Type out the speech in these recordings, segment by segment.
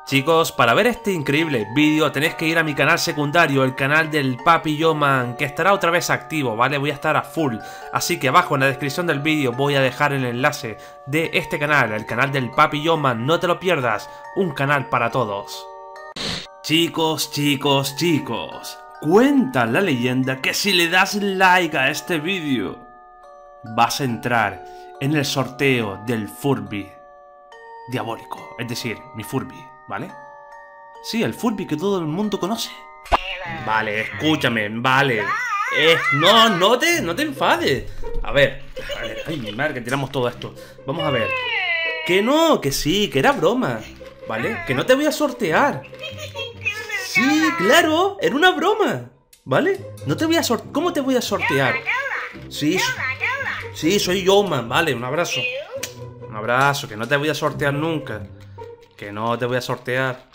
Chicos, para ver este increíble vídeo tenéis que ir a mi canal secundario, el canal del Papi Yeoman, que estará otra vez activo, ¿vale? Voy a estar a full, así que abajo en la descripción del vídeo voy a dejar el enlace de este canal, el canal del Papi Yeoman, no te lo pierdas, un canal para todos. Chicos, cuenta la leyenda que si le das like a este vídeo, vas a entrar en el sorteo del Furby diabólico, es decir, mi Furby, ¿vale? Sí, el Furby que todo el mundo conoce. Vale, escúchame, vale. No te enfades. A ver, ay, mi madre, que tiramos todo esto. Vamos a ver. Que no, que sí, que era broma, ¿vale? Que no te voy a sortear. Sí, claro, era una broma, ¿vale? No te voy a sortear. ¿Cómo te voy a sortear? Sí, soy Yeoman, vale, un abrazo. Un abrazo, que no te voy a sortear nunca. Que no te voy a sortear.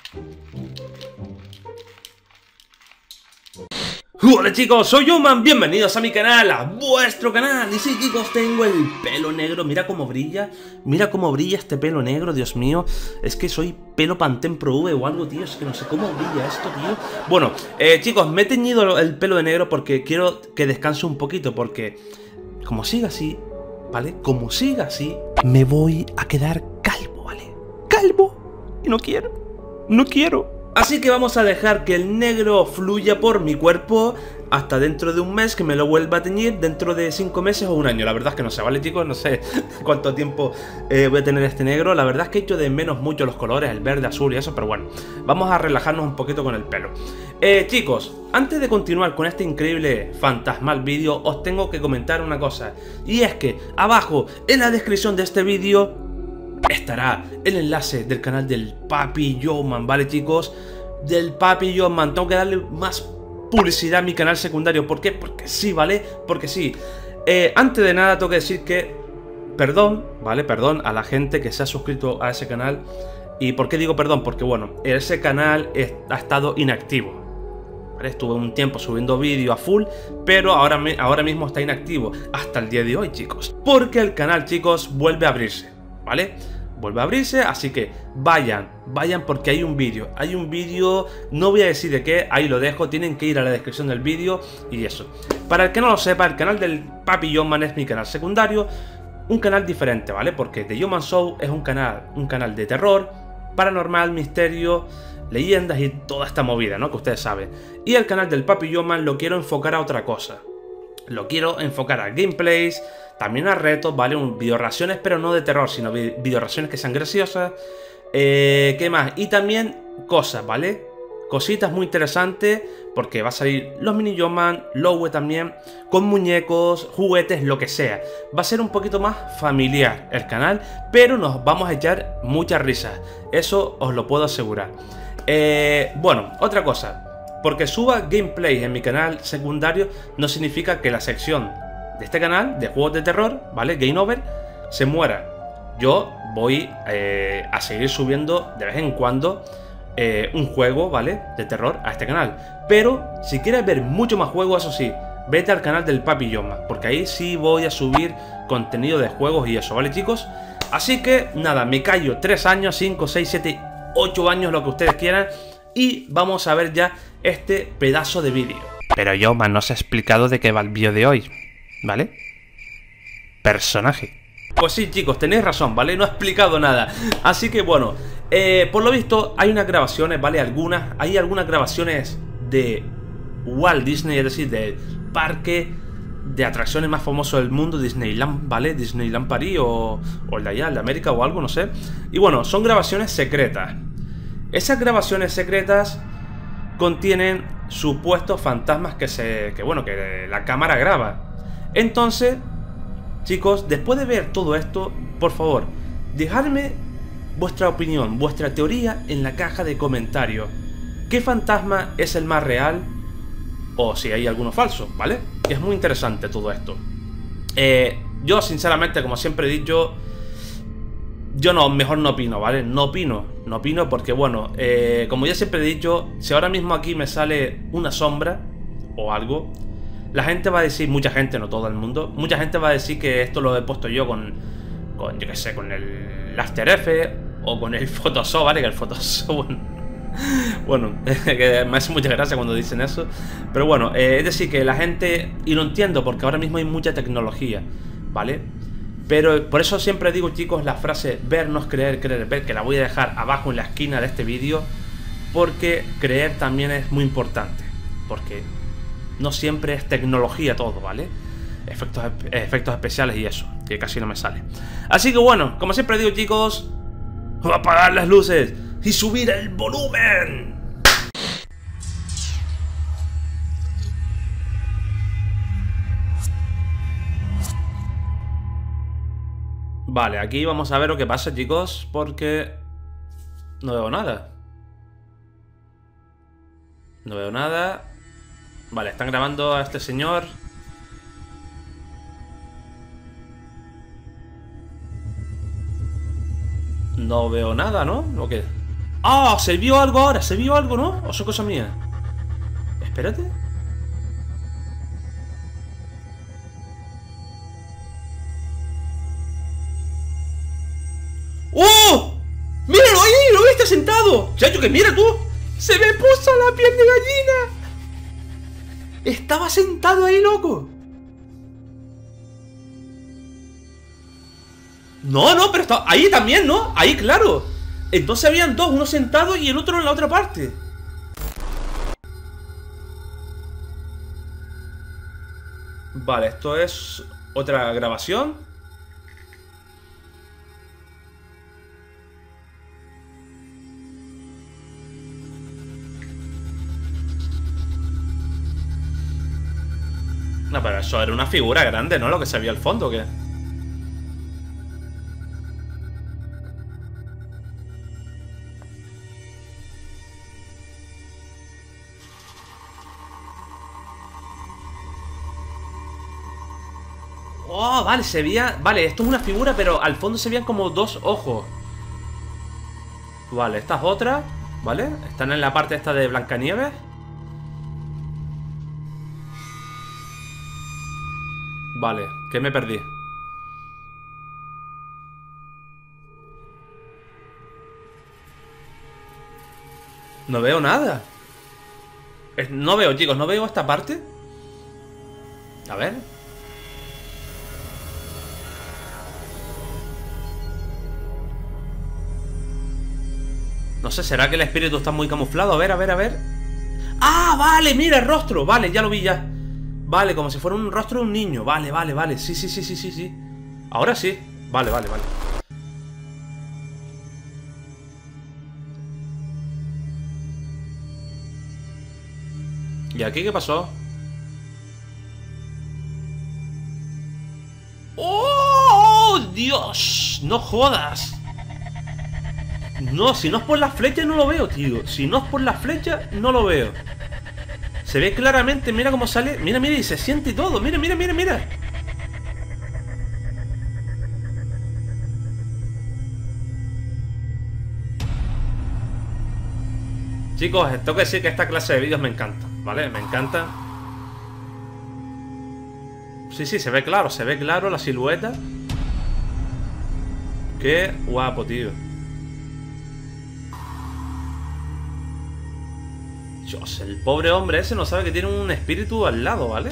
Hola chicos, soy Yeoman, bienvenidos a mi canal, a vuestro canal. Y sí chicos, tengo el pelo negro, mira cómo brilla este pelo negro, Dios mío. Es que soy pelo Pantene Pro V o algo, tío, es que no sé cómo brilla esto, tío. Bueno, chicos, me he teñido el pelo de negro porque quiero que descanse un poquito. Porque como siga así, ¿vale? Como siga así, me voy a quedar calvo, ¿vale? Calvo, y no quiero. Así que vamos a dejar que el negro fluya por mi cuerpo hasta dentro de un mes, que me lo vuelva a teñir dentro de 5 meses o un año. La verdad es que no sé, ¿vale chicos? No sé cuánto tiempo voy a tener este negro. La verdad es que he hecho de menos mucho los colores, el verde, azul y eso, pero bueno, vamos a relajarnos un poquito con el pelo. Chicos, antes de continuar con este increíble fantasmal vídeo, os tengo que comentar una cosa. Y es que abajo en la descripción de este vídeo estará el enlace del canal del Papi Yeoman, ¿vale chicos? Del Papi Yeoman. Tengo que darle más publicidad a mi canal secundario. ¿Por qué? Porque sí, ¿vale? Porque sí. Antes de nada tengo que decir que perdón, ¿vale? Perdón a la gente que se ha suscrito a ese canal. ¿Y por qué digo perdón? Porque bueno, ese canal ha estado inactivo, ¿vale? Estuve un tiempo subiendo vídeos a full, pero ahora mismo está inactivo hasta el día de hoy, chicos. Porque el canal, chicos, vuelve a abrirse, ¿vale? Vuelve a abrirse, así que vayan porque hay un vídeo, no voy a decir de qué, ahí lo dejo, tienen que ir a la descripción del vídeo y eso. Para el que no lo sepa, el canal del Papi Yeoman es mi canal secundario, un canal diferente, ¿vale? Porque The Yeoman Show es un canal de terror, paranormal, misterio, leyendas y toda esta movida, ¿no? Que ustedes saben. Y el canal del Papi Yeoman lo quiero enfocar a otra cosa. Lo quiero enfocar a gameplays, también a retos, ¿vale? Video reacciones, pero no de terror, sino video reacciones que sean graciosas. ¿Qué más? Y también cosas, ¿vale? Cositas muy interesantes, porque va a salir los mini Yeoman, Lowe también, con muñecos, juguetes, lo que sea. Va a ser un poquito más familiar el canal, pero nos vamos a echar muchas risas. Eso os lo puedo asegurar. Bueno, otra cosa. Porque suba gameplay en mi canal secundario no significa que la sección de este canal de juegos de terror, ¿vale? Game Over, se muera. Yo voy a seguir subiendo de vez en cuando un juego, ¿vale? De terror a este canal. Pero si quieres ver mucho más juegos, eso sí, vete al canal del Papi Yeoman, porque ahí sí voy a subir contenido de juegos y eso, ¿vale chicos? Así que nada, me callo 3 años, 5, 6, 7, 8 años, lo que ustedes quieran. Y vamos a ver ya este pedazo de vídeo. Pero Yeoman no se ha explicado de qué va el vídeo de hoy, ¿vale? Personaje. Pues sí chicos, tenéis razón, ¿vale? No he explicado nada. Así que bueno, por lo visto hay unas grabaciones, ¿vale? Hay algunas grabaciones de Walt Disney, es decir, del parque de atracciones más famoso del mundo, Disneyland, ¿vale? Disneyland París o el de allá, el de América o algo, no sé. Y bueno, son grabaciones secretas. Esas grabaciones secretas contienen supuestos fantasmas que la cámara graba. Entonces, chicos, después de ver todo esto, por favor, dejadme vuestra opinión, vuestra teoría en la caja de comentarios. ¿Qué fantasma es el más real? O si hay alguno falso, ¿vale? Es muy interesante todo esto. Yo, sinceramente, como siempre he dicho, yo mejor no opino, ¿vale? No opino porque, bueno, como ya siempre he dicho, si ahora mismo aquí me sale una sombra o algo, la gente va a decir, mucha gente, no todo el mundo, mucha gente va a decir que esto lo he puesto yo con yo qué sé, con el After Effects O con el Photoshop, ¿vale? Que el Photoshop... Bueno, que me hace mucha gracia cuando dicen eso. Pero bueno, es decir, que la gente... Y lo entiendo, porque ahora mismo hay mucha tecnología, ¿vale? Pero por eso siempre digo, chicos, la frase ver no es creer, creer es ver, que la voy a dejar abajo en la esquina de este vídeo, porque creer también es muy importante. Porque no siempre es tecnología todo, ¿vale? Efectos especiales y eso, que casi no me sale. Así que bueno, como siempre digo, chicos, voy a apagar las luces y subir el volumen. Vale, aquí vamos a ver lo que pasa, chicos, porque no veo nada. No veo nada. Vale, están grabando a este señor. No veo nada, ¿no? ¿O qué? ¡Ah! Se vio algo ahora, se vio algo, ¿no? ¿O son cosa mía? Espérate. ¡Oh! ¡Míralo ahí! ¡Lo viste sentado! ¡Chacho, que mira tú! ¡Se me puso la piel de gallina! Estaba sentado ahí, loco. No, no, pero está ahí también, ¿no? Ahí, claro. Entonces habían dos, uno sentado y el otro en la otra parte. Vale, esto es otra grabación. No, pero eso era una figura grande, ¿no? Lo que se veía al fondo, ¿o qué? Oh, vale, se veía... Vale, esto es una figura, pero al fondo se veían como dos ojos. Vale, esta es otra, ¿vale? Están en la parte esta de Blancanieves. Vale, que me perdí. No veo nada. No veo, chicos, no veo esta parte. A ver. No sé, ¿será que el espíritu está muy camuflado? A ver, a ver, a ver. ¡Ah, vale! Mira el rostro. Vale, ya lo vi ya. Vale, como si fuera un rostro de un niño. Vale, vale, vale. Sí, sí, sí, sí, sí, sí. Ahora sí. Vale, vale, vale. ¿Y aquí qué pasó? ¡Oh, Dios! ¡No jodas! No, si no es por la flecha no lo veo, tío. Si no es por la flecha, no lo veo. Se ve claramente, mira cómo sale. Mira, mira, y se siente y todo. Mira, mira, mira, mira. Chicos, tengo que decir que esta clase de vídeos me encanta, ¿vale? Me encanta. Sí, sí, se ve claro la silueta. Qué guapo, tío. Dios, el pobre hombre ese no sabe que tiene un espíritu al lado, ¿vale?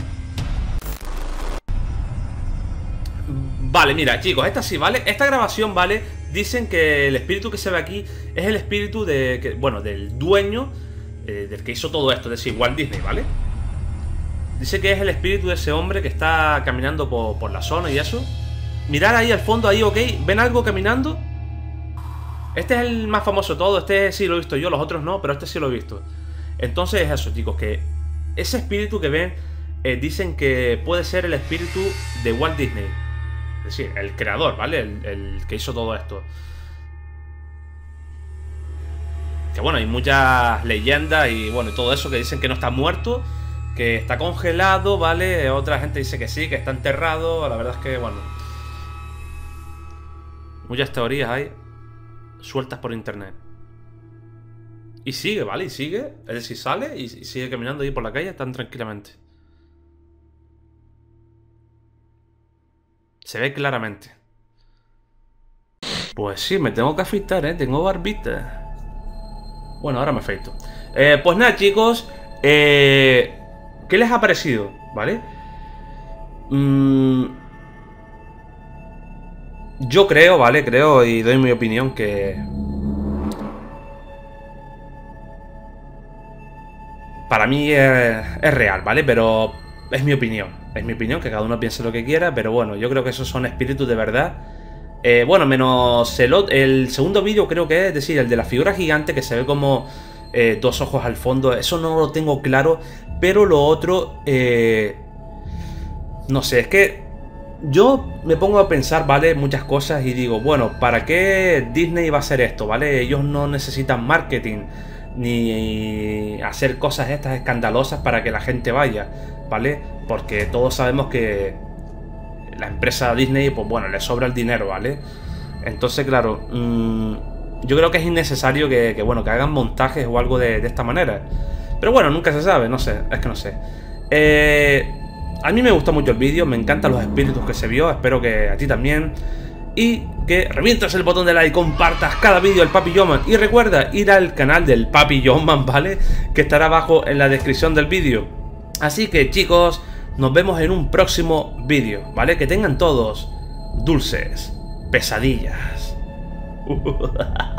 Vale, mira, chicos, esta sí, ¿vale? Esta grabación, ¿vale? Dicen que el espíritu que se ve aquí es el espíritu bueno, del dueño, del que hizo todo esto, es decir, Walt Disney, ¿vale? Dice que es el espíritu de ese hombre que está caminando por la zona y eso. Mirad ahí al fondo, ahí, ok. ¿Ven algo caminando? Este es el más famoso de todo. Este sí lo he visto yo, los otros no, pero este sí lo he visto. Entonces es eso, chicos, que ese espíritu que ven, dicen que puede ser el espíritu de Walt Disney. Es decir, el creador, ¿vale? El que hizo todo esto. Que bueno, hay muchas leyendas y bueno, y todo eso que dicen que no está muerto, que está congelado, ¿vale? Otra gente dice que sí, que está enterrado. La verdad es que, bueno, muchas teorías hay sueltas por internet. Y sigue, ¿vale? Y sigue. Es decir, sale y sigue caminando ahí por la calle tan tranquilamente. Se ve claramente. Pues sí, me tengo que afeitar, tengo barbita. Bueno, ahora me afeito. Pues nada, chicos, ¿qué les ha parecido? ¿Vale? Yo creo, ¿vale? Creo y doy mi opinión que... Para mí es real, ¿vale? Pero es mi opinión. Es mi opinión, que cada uno piense lo que quiera. Pero bueno, yo creo que esos son espíritus de verdad. Bueno, menos el segundo vídeo creo que es decir, el de la figura gigante que se ve como dos ojos al fondo. Eso no lo tengo claro. Pero lo otro... no sé, es que... Yo me pongo a pensar, ¿vale? Muchas cosas y digo, bueno, ¿para qué Disney va a hacer esto, ¿vale? Ellos no necesitan marketing ni hacer cosas estas escandalosas para que la gente vaya, ¿vale? Porque todos sabemos que la empresa Disney, pues bueno, le sobra el dinero, ¿vale? Entonces, claro, yo creo que es innecesario bueno, que hagan montajes o algo de esta manera. Pero bueno, nunca se sabe, no sé, es que no sé. A mí me gustó mucho el vídeo, me encantan los espíritus que se vio, espero que a ti también. Y que revientes el botón de like, compartas cada vídeo del Papi Yoman. Y recuerda ir al canal del Papi Yoman, ¿vale? Que estará abajo en la descripción del vídeo. Así que chicos, nos vemos en un próximo vídeo, ¿vale? Que tengan todos dulces pesadillas.